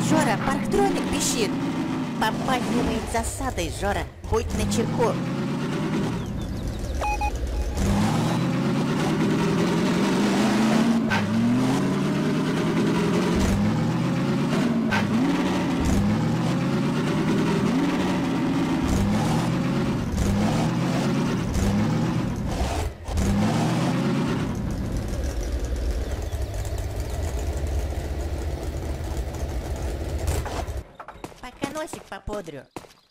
Жора, парктроник пищит. Попахивает засадой, Жора. Будь начеку. Пока носик попудрю.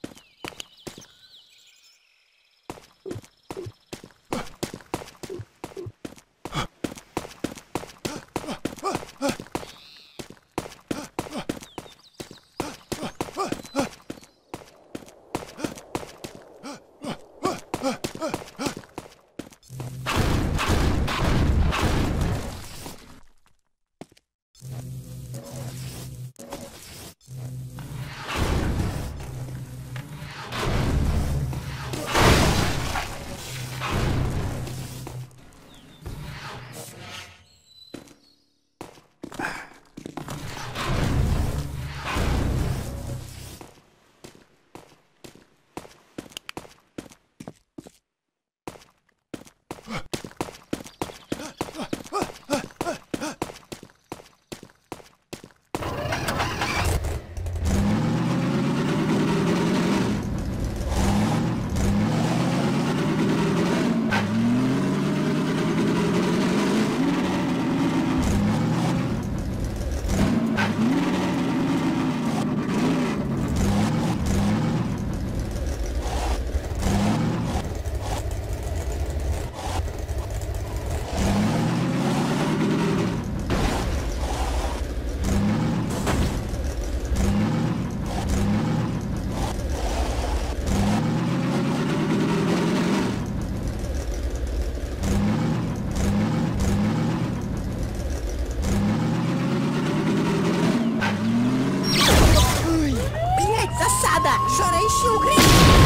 Жора, ищи укрытие!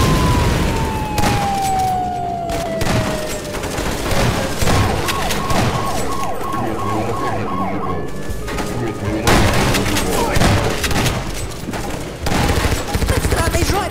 Под страной Жорь!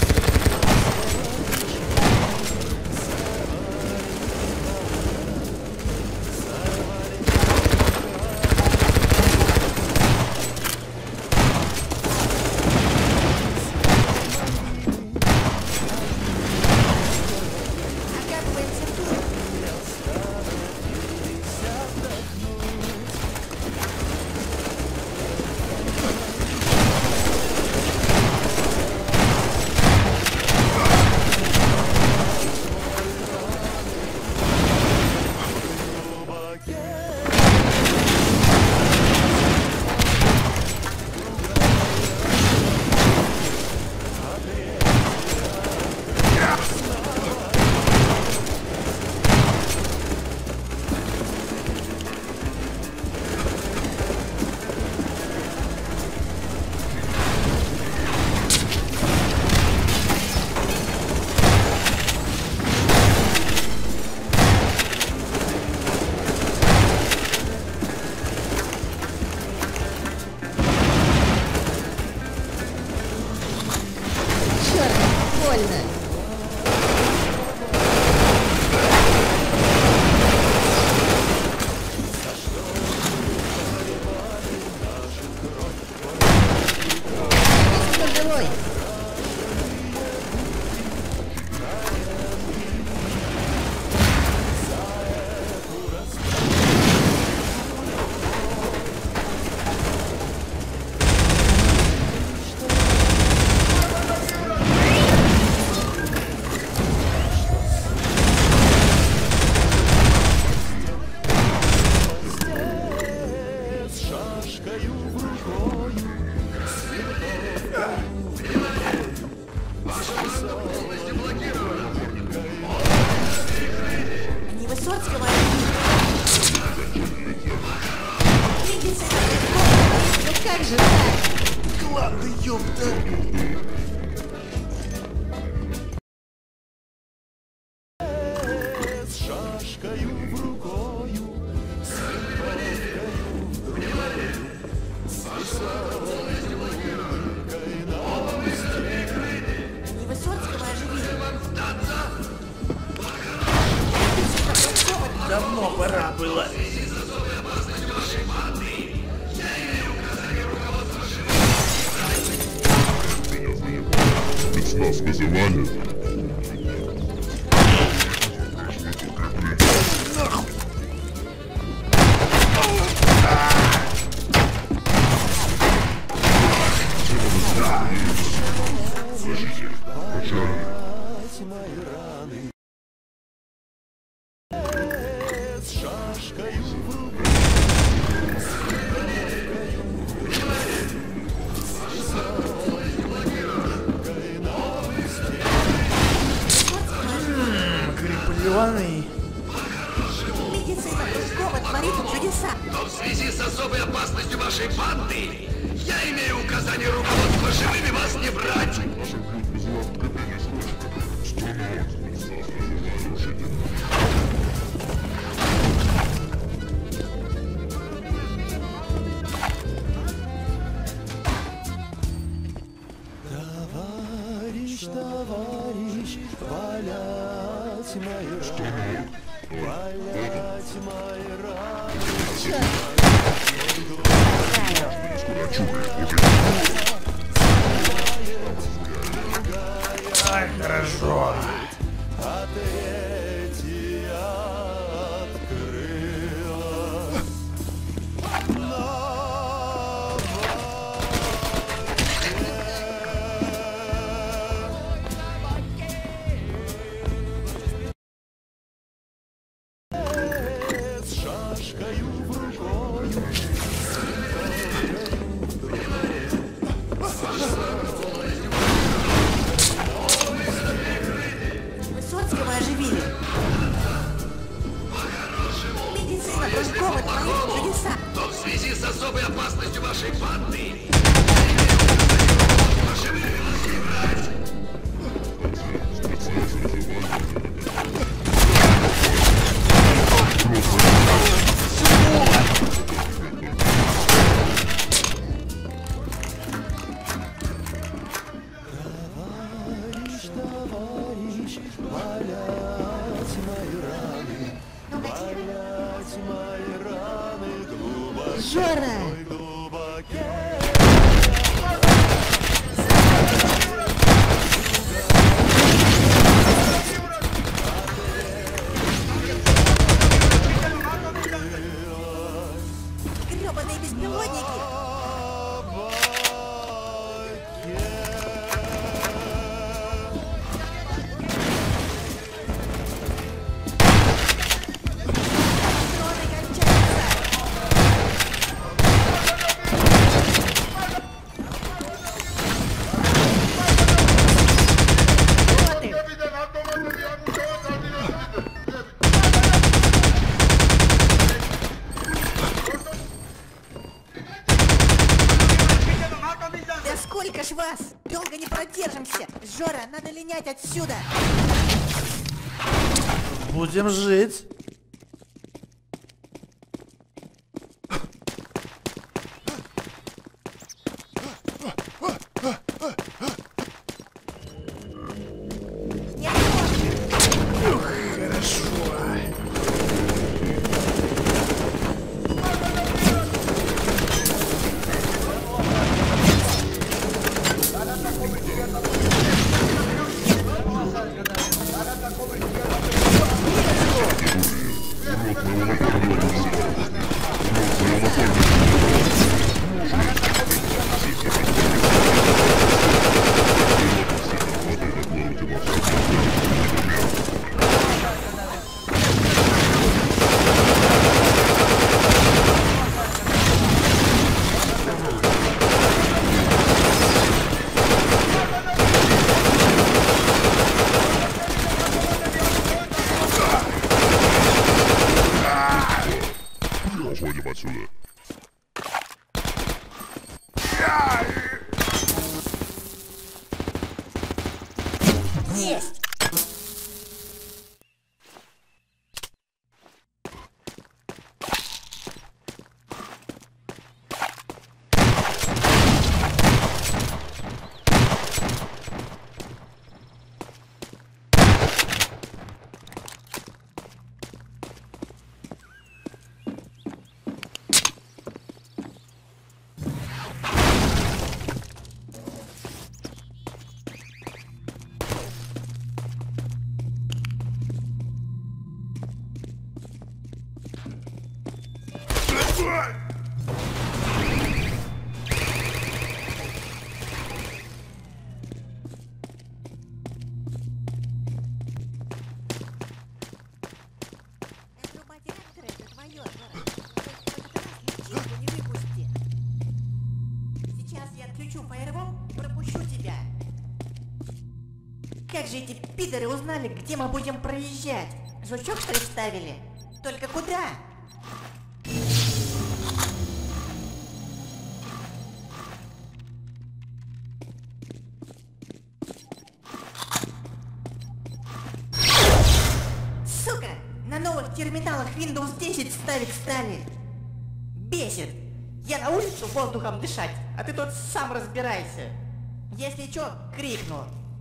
Как же так? Ладно, ёпта! С шашкою в рукою, с винтовкою в другой, с веселой давно пора было. Спецназ вызывали? Крепленный. Медицина Кружкова творит чудеса. Но в связи с особой опасностью вашей банды, я имею указание руководства живыми вас не брать. Товарищ, товарищ, валять мои раны, валять мои раны. Ай, хорошо. А третья открыла. С шашкою в рукою. Высоцкого оживили. Медицина Кружкова творит чудеса. Но в связи с особой опасностью вашей банды, Товарищ, валять мои раны, валять мои раны глубоко, Жора! глубоко. Гребаные беспилотники! Патроны кончаются! Да сколько ж вас? Долго не продержимся! Жора, надо линять отсюда! Будем жить. Не отходим! Хорошо. Сейчас я отключу фаервол и пропущу тебя. Как же эти пидоры узнали, где мы будем проезжать? Жучок, что ли, вставили? Только куда? Сука! На новых терминалах Windows 10 ставить стали. Бесит! Я на улицу воздухом дышать, а ты тут сам разбирайся. Если чё, крикну.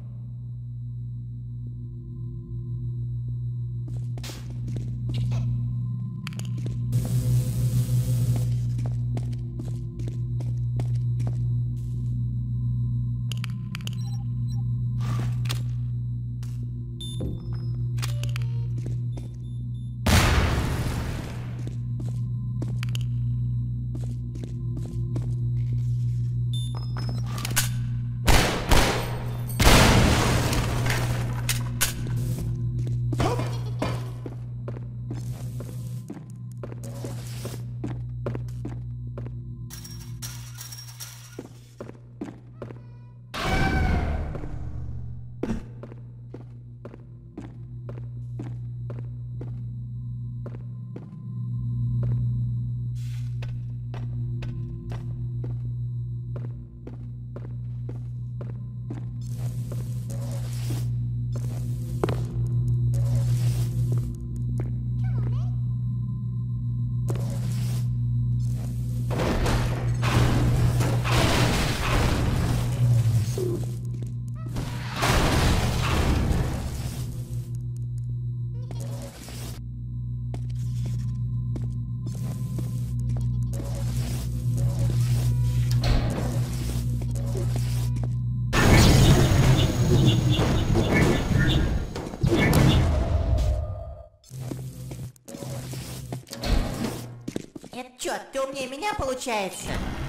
Это чё, ты умнее меня получается?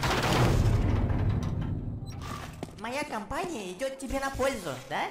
Моя компания идет тебе на пользу, да?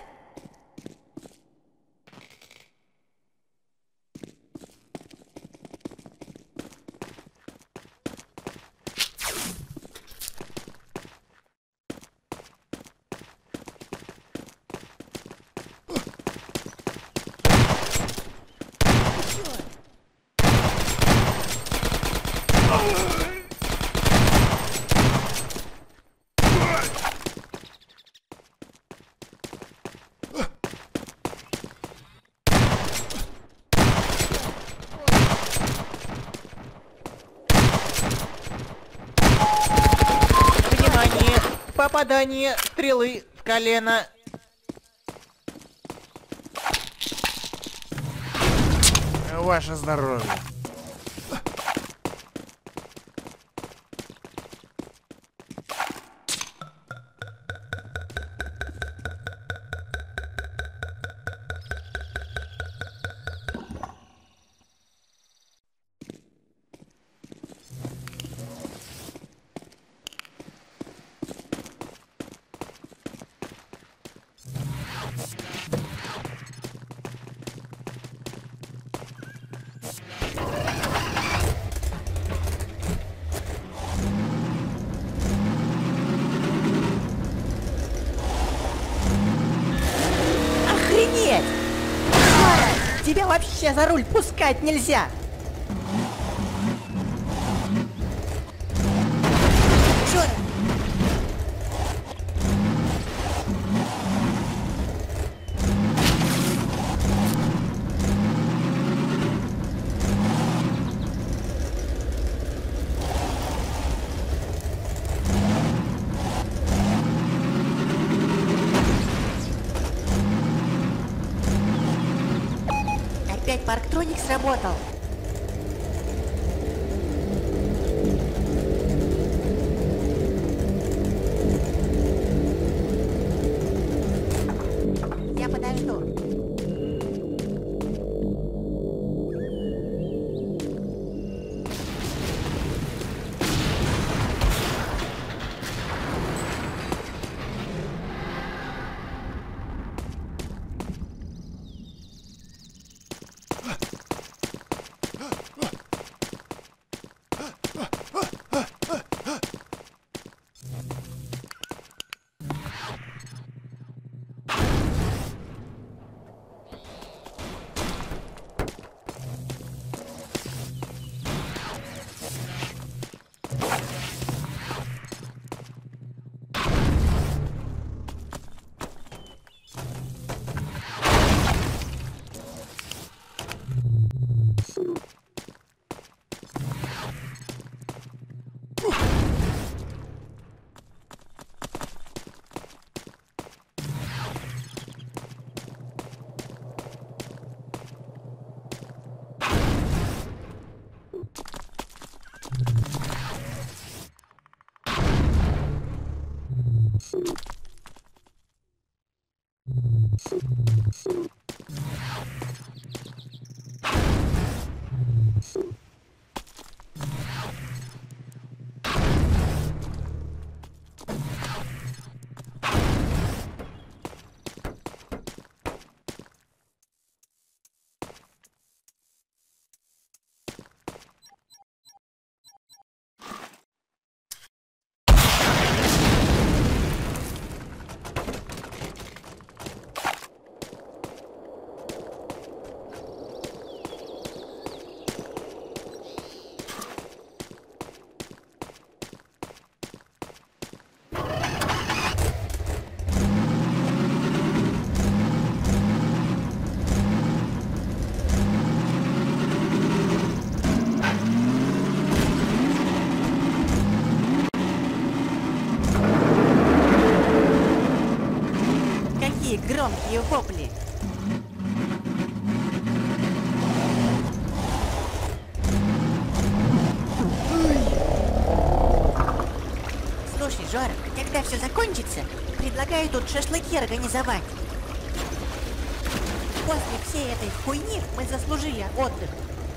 Внимание! Попадание стрелы в колено. Ваше здоровье. Охренеть! Жора, тебя вообще за руль пускать нельзя! Жора! Опять парктроник сработал. Я подожду. Какие громкие вопли! Слушай, Жора, когда все закончится, предлагаю тут шашлыки организовать. После всей этой хуйни мы заслужили отдых.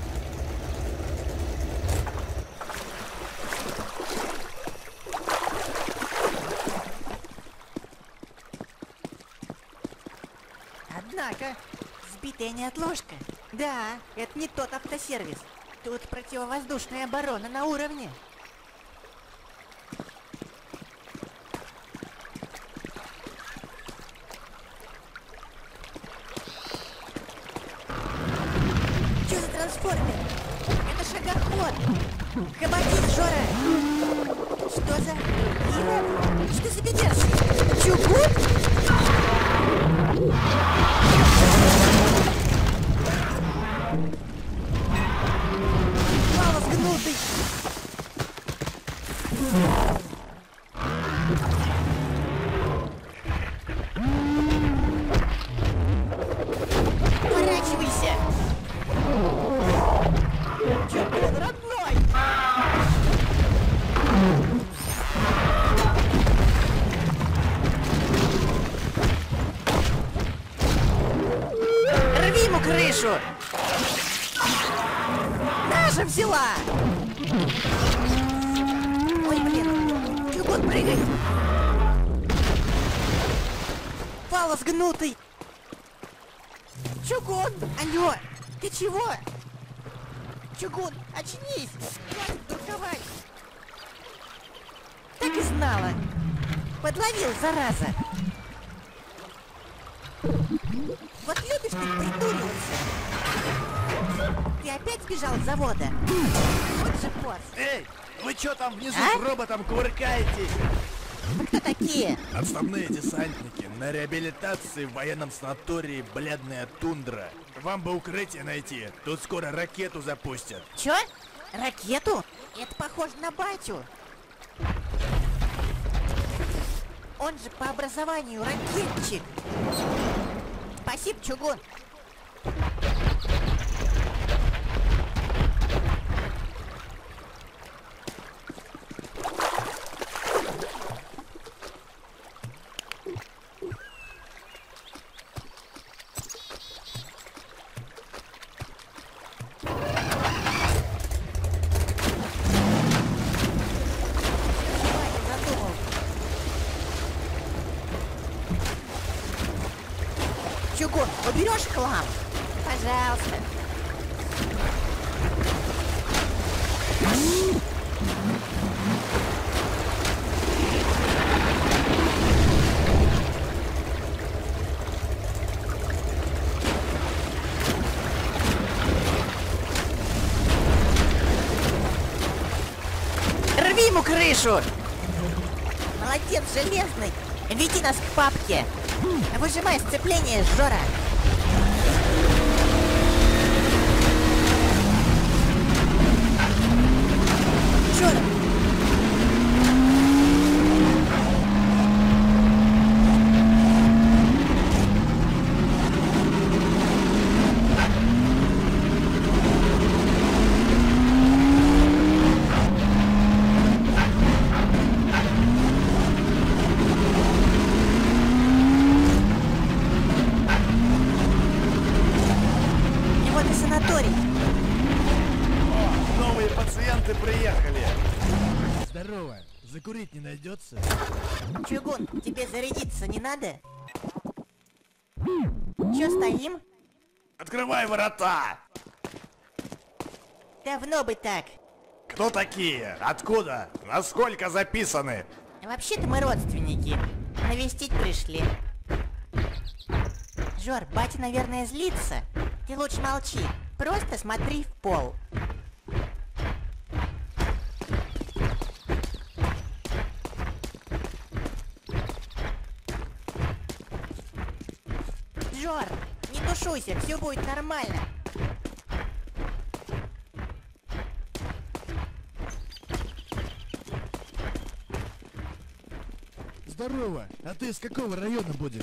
Однако, сбитая неотложка. Да, это не тот автосервис. Тут противовоздушная оборона на уровне. Что за трансформер? Это шагоход. Хабатись, Жора. Что за... Ира? Что за бедерс? Чугун? Палос гнутый. Поворачивайся. Чугун родной. Рви ему крышу. Наша взяла. Ой, блин. Чугун, прыгай. Палос гнутый. Чугун. Алло, ты чего? Чугун, очнись. Хватит дурковать. Так и знала. Подловил, зараза. Вот любишь ты придуриваться. Ты опять сбежал с завода? Вот же босс. Эй, вы чё там внизу А? с роботом кувыркаетесь? Вы кто такие? Отставные десантники на реабилитации в военном санатории «Бледная тундра». Вам бы укрытие найти, тут скоро ракету запустят. Чё? Ракету? Это похоже на батю. Он же по образованию ракетчик. Спасибо, Чугун. Задумал. Чугун, уберешь хлам? Пожалуйста. Рви ему крышу! Молодец, железный! Веди нас к папке! Выжимай сцепление, Жора! Жора! пациенты приехали. Здорово. Закурить не найдется? Чугун, тебе зарядиться не надо? Чё стоим? Открывай ворота! Давно бы так. Кто такие? Откуда? Насколько записаны? Вообще-то мы родственники. Навестить пришли. Жор, батя, наверное, злится. Ты лучше молчи. Просто смотри в пол. Жор, не тушуйся, все будет нормально. Здорово. А ты из какого района будешь?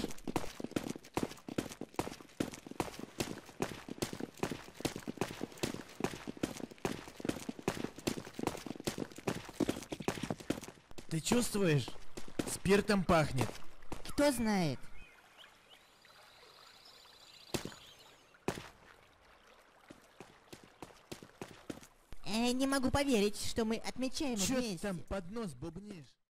Ты чувствуешь? Спиртом пахнет. Кто знает? Не могу поверить, что мы отмечаем Чё ты вместе. там под нос бубнишь?